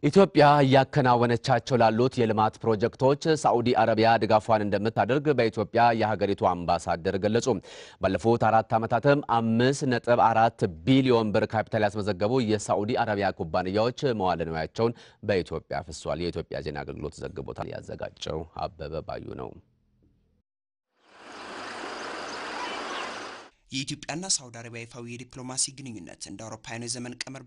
ኢትዮጵያ ያከናወነቻቸው ላሉት የልማት ፕሮጀክቶች ሳዑዲ አረቢያ ድጋፏን እንደምታደርግ በኢትዮጵያ የሀገሪቱ አምባሳደር ገለጹ። ባለፉት 4 ዓመታትም 5.4 ቢሊዮን ብር ካፒታል ያስመዘገቡ የሳዑዲ አረቢያ ኩባንያዎች መዋለ ንዋያቸውን በኢትዮጵያ አፍሰዋል። የኢትዮጵያ ዜና አገልግሎት ዘግቦታል። ያዘጋጀው አበበ ባዩ ነው። የኢትዮጵያና ሳውዲ አረቢያ ይፋዊ የዲፕሎማሲ ግንኙነት እንደ አውሮፓውያኑ የዘመን ቀመር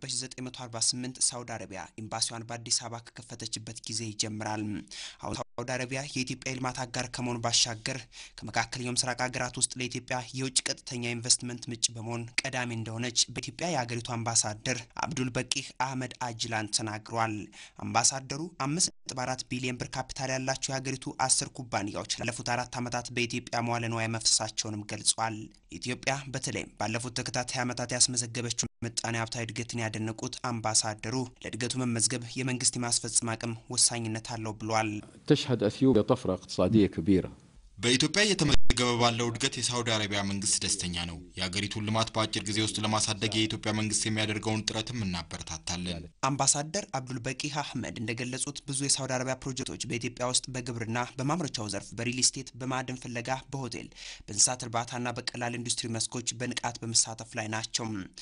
በ1948 ሳውዲ አረቢያ ኤምባሲዋን በአዲስ አበባ ከከፈተችበት ጊዜ ይጀምራል። አሁን ሳውዲ አረቢያ የኢትዮጵያ ልማት አጋር ከመሆን ባሻገር ከመካከለኛው ምስራቅ ሀገራት ውስጥ ለኢትዮጵያ የውጭ ቀጥተኛ ኢንቨስትመንት ምንጭ በመሆን ቀዳሚ እንደሆነች በኢትዮጵያ የሀገሪቱ አምባሳደር አብዱል በቂህ አህመድ አጅላን ተናግሯል። አምባሳደሩ 5.4 ቢሊዮን ብር ካፒታል ያላቸው የሀገሪቱ 10 ኩባንያዎች ላለፉት 4 ዓመታት በኢትዮጵያ መዋለ ንዋይ መፍሰሳቸውንም ገልጿል። ኢትዮጵያ በተለይ ባለፉት ተከታታይ ዓመታት ያስመዘገበችው ምጣኔ ሀብታዊ እድገትን ያደነቁት አምባሳደሩ ለእድገቱ መመዝገብ የመንግስት ማስፈጸም አቅም ወሳኝነት አለው ብሏል። تشهد اثيوبيا طفره اقتصاديه كبيره በኢትዮጵያ የተመዘገበ ባለው እድገት የሳውዲ አረቢያ መንግስት ደስተኛ ነው። የሀገሪቱን ልማት በአጭር ጊዜ ውስጥ ለማሳደግ የኢትዮጵያ መንግስት የሚያደርገውን ጥረትም እናበረታታለን። አምባሳደር አብዱል በቂህ አህመድ እንደገለጹት ብዙ የሳውዲ አረቢያ ፕሮጀክቶች በኢትዮጵያ ውስጥ በግብርና፣ በማምረቻው ዘርፍ፣ በሪል ስቴት፣ በማዕድን ፍለጋ፣ በሆቴል፣ በእንስሳት እርባታና በቀላል ኢንዱስትሪ መስኮች በንቃት በመሳተፍ ላይ ናቸው።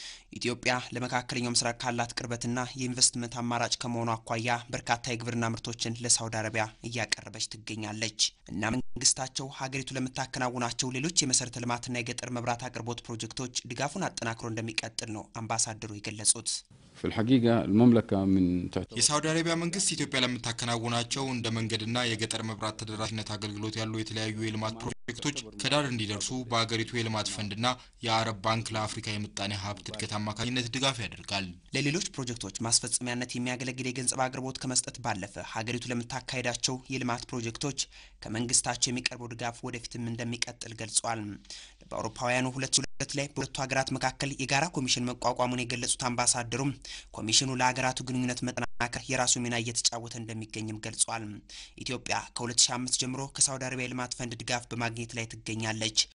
ኢትዮጵያ ለመካከለኛው ምስራቅ ካላት ቅርበትና የኢንቨስትመንት አማራጭ ከመሆኑ አኳያ በርካታ የግብርና ምርቶችን ለሳውዲ አረቢያ እያቀረበች ትገኛለች እና መንግስታቸው ሀገሪቱ ለምታከናውናቸው ሌሎች የመሰረተ ልማትና የገጠር መብራት አቅርቦት ፕሮጀክቶች ድጋፉን አጠናክሮ እንደሚቀጥል ነው አምባሳደሩ የገለጹት። في الحقيقة المملكة من የሳውዲ አረቢያ መንግስት ኢትዮጵያ ለምታከናውናቸው እንደ መንገድና የገጠር መብራት ተደራሽነት አገልግሎት ያሉ የተለያዩ የልማት ፕሮጀክቶች ከዳር እንዲደርሱ በአገሪቱ የልማት ፈንድና የአረብ ባንክ ለአፍሪካ የምጣኔ ሀብት እድገት አማካኝነት ድጋፍ ያደርጋል። ለሌሎች ፕሮጀክቶች ማስፈጸሚያነት የሚያገለግል የገንዘብ አቅርቦት ከመስጠት ባለፈ ሀገሪቱ ለምታካሄዳቸው የልማት ፕሮጀክቶች ከመንግስታቸው የሚቀርበው ድጋፍ ወደፊትም እንደሚቀጥል ገልጿል። በአውሮፓውያኑ 2002 ላይ በሁለቱ ሀገራት መካከል የጋራ ኮሚሽን መቋቋሙን የገለጹት አምባሳደሩም ኮሚሽኑ ለሀገራቱ ግንኙነት መጠናከር የራሱ ሚና እየተጫወተ እንደሚገኝም ገልጿል። ኢትዮጵያ ከ2005 ጀምሮ ከሳውዲ አረቢያ ልማት ፈንድ ድጋፍ በማግኘት ላይ ትገኛለች።